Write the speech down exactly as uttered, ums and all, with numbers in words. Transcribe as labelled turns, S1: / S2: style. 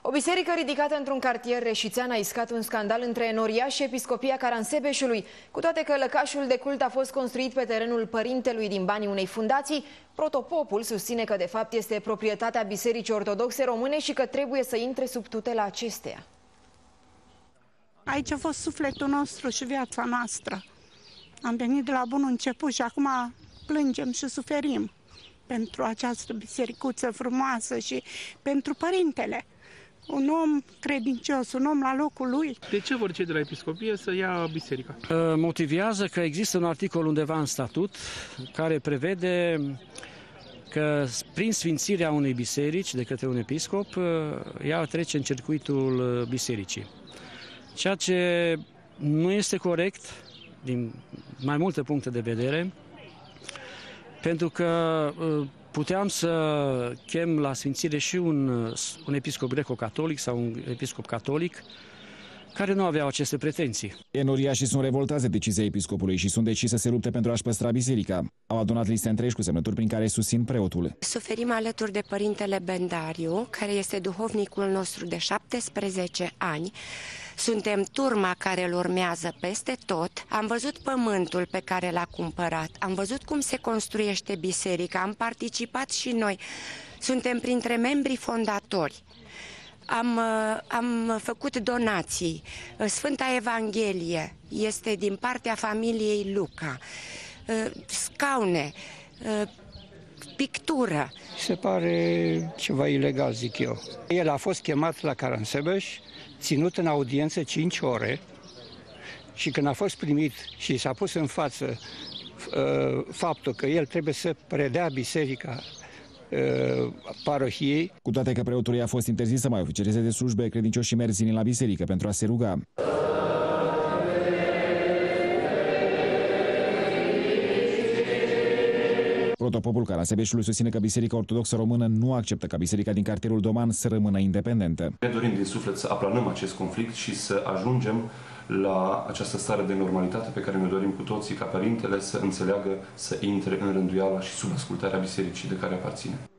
S1: O biserică ridicată într-un cartier reșițean a iscat un scandal între Noria și Episcopia Caransebeșului. Cu toate că lăcașul de cult a fost construit pe terenul părintelui din banii unei fundații, protopopul susține că de fapt este proprietatea Bisericii Ortodoxe Române și că trebuie să intre sub tutela acesteia.
S2: Aici a fost sufletul nostru și viața noastră. Am venit de la bun început și acum plângem și suferim pentru această bisericuță frumoasă și pentru părintele. Un om credincios, un om la locul lui.
S3: De ce vor cei de la Episcopie să ia biserica?
S4: Motivează că există un articol undeva în statut care prevede că prin sfințirea unei biserici de către un episcop, ea trece în circuitul bisericii. Ceea ce nu este corect din mai multe puncte de vedere, pentru că puteam să chem la sfințire și un, un episcop greco-catolic sau un episcop catolic care nu aveau aceste pretenții.
S5: Enoriașii sunt revoltați de decizia episcopului și sunt deciși să se lupte pentru a-și păstra biserica. Au adunat liste întregi cu semnături prin care susțin preotul.
S6: Suferim alături de părintele Bendariu, care este duhovnicul nostru de șaptesprezece ani. Suntem turma care îl urmează peste tot. Am văzut pământul pe care l-a cumpărat, am văzut cum se construiește biserica, am participat și noi. Suntem printre membrii fondatori. Am, am făcut donații. Sfânta Evanghelie este din partea familiei Luca. Scaune, pictură.
S7: Se pare ceva ilegal, zic eu. El a fost chemat la Caransebeș, ținut în audiență cinci ore și când a fost primit și s-a pus în față uh, faptul că el trebuie să predea biserica uh, parohiei.
S5: Cu toate că preotului a fost interzis să mai oficializeze de slujbe, credincioșii merg zilnic la biserică pentru a se ruga. Protopopul Caransebeșului susține că Biserica Ortodoxă Română nu acceptă ca biserica din cartierul Doman să rămână independentă.
S8: Ne dorim din suflet să aplanăm acest conflict și să ajungem la această stare de normalitate pe care ne dorim cu toții, ca părintele să înțeleagă să intre în rânduiala și sub ascultarea bisericii de care aparține.